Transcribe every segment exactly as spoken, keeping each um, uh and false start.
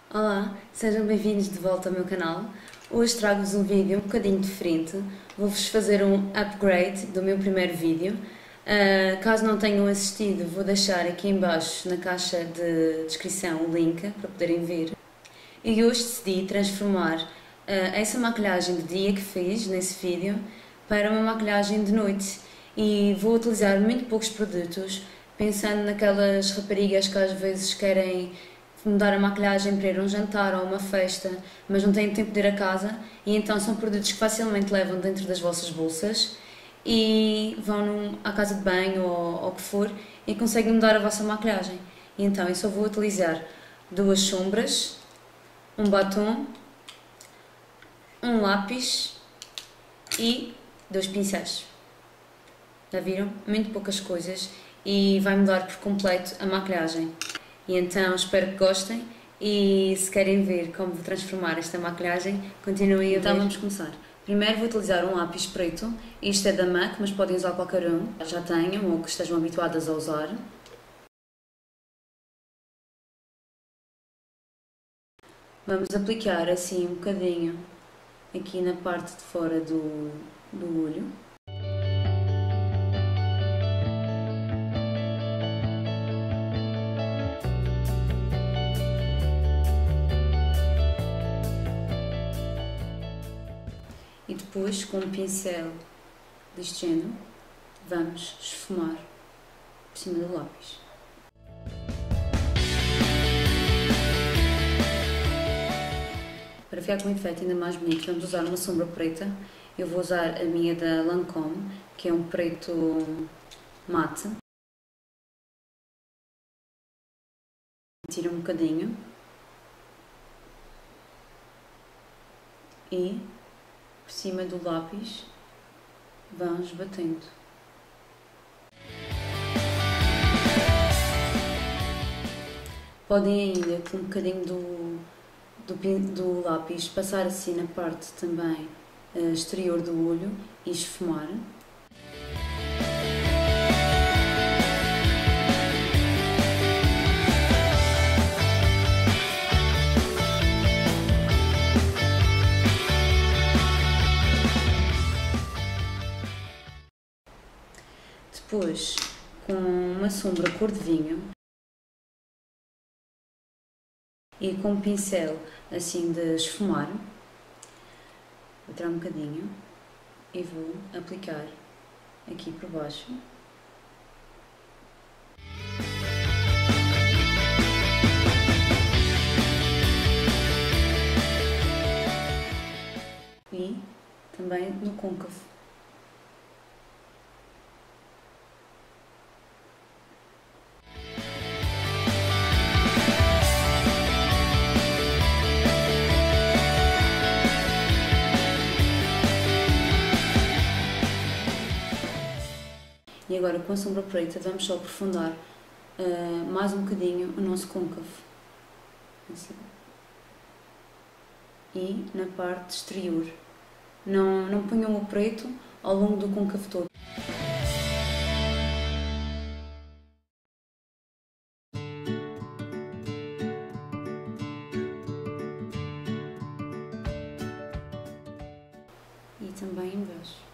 Olá, sejam bem-vindos de volta ao meu canal. Hoje trago-vos um vídeo um bocadinho diferente. Vou-vos fazer um upgrade do meu primeiro vídeo. Uh, caso não tenham assistido, vou deixar aqui em baixo na caixa de descrição o link para poderem ver. E hoje decidi transformar uh, essa maquilhagem de dia que fiz nesse vídeo para uma maquilhagem de noite. E vou utilizar muito poucos produtos, pensando naquelas raparigas que às vezes querem mudar a maquilhagem para ir a um jantar ou a uma festa, mas não têm tempo de ir a casa, e então são produtos que facilmente levam dentro das vossas bolsas e vão num, à casa de banho ou, ou o que for e conseguem mudar a vossa maquilhagem. E então eu só vou utilizar duas sombras, um batom, um lápis e dois pincéis. Já viram? Muito poucas coisas e vai mudar por completo a maquilhagem. E então espero que gostem e se querem ver como vou transformar esta maquilhagem, continuem a ver. Então vamos começar. Primeiro vou utilizar um lápis preto, isto é da M A C, mas podem usar qualquer um, já tenham ou que estejam habituadas a usar. Vamos aplicar assim um bocadinho aqui na parte de fora do, do olho. E depois, com um pincel deste género, vamos esfumar por cima do lápis. Para ficar com um efeito ainda mais bonito, vamos usar uma sombra preta. Eu vou usar a minha da Lancôme, que é um preto mate. Tiro um bocadinho. E por cima do lápis vamos batendo. Podem ainda, com um bocadinho do, do, do lápis, passar assim na parte também uh, exterior do olho e esfumar. Depois, com uma sombra cor de vinho e com um pincel assim de esfumar, vou tirar um bocadinho e vou aplicar aqui por baixo. E também no côncavo. E agora com a sombra preta vamos só aprofundar uh, mais um bocadinho o nosso côncavo. Assim. E na parte exterior. Não, não ponham o preto ao longo do côncavo todo. E também embaixo.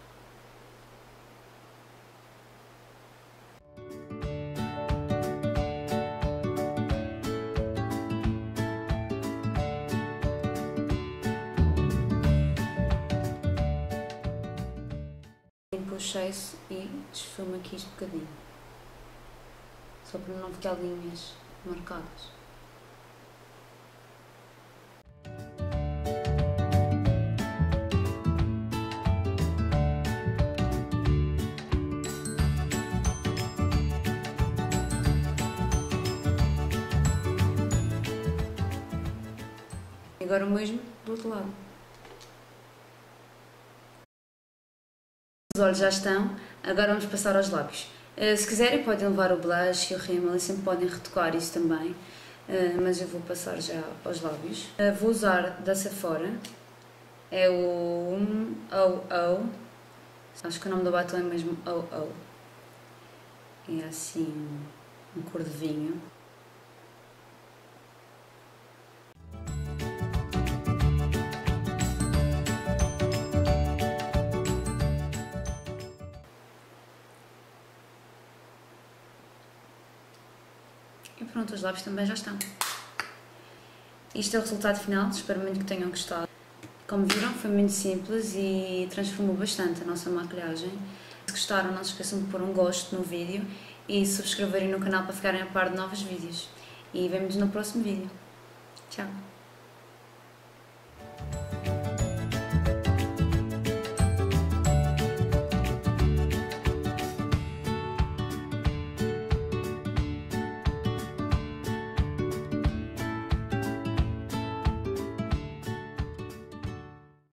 Limpo o excesso e desfumo aqui este bocadinho, só para não ficar linhas marcadas. E agora o mesmo do outro lado. Os olhos já estão, agora vamos passar aos lábios. Uh, se quiserem podem levar o blush e o rímel e sempre podem retocar isso também, uh, mas eu vou passar já aos lábios. Uh, vou usar da Sephora, é o O O, acho que o nome do batom é mesmo O O, é assim um cor de vinho. E pronto, os lábios também já estão. Isto é o resultado final, espero muito que tenham gostado. Como viram, foi muito simples e transformou bastante a nossa maquilhagem. Se gostaram, não se esqueçam de pôr um gosto no vídeo e subscreverem no canal para ficarem a par de novos vídeos. E vemo-nos no próximo vídeo. Tchau!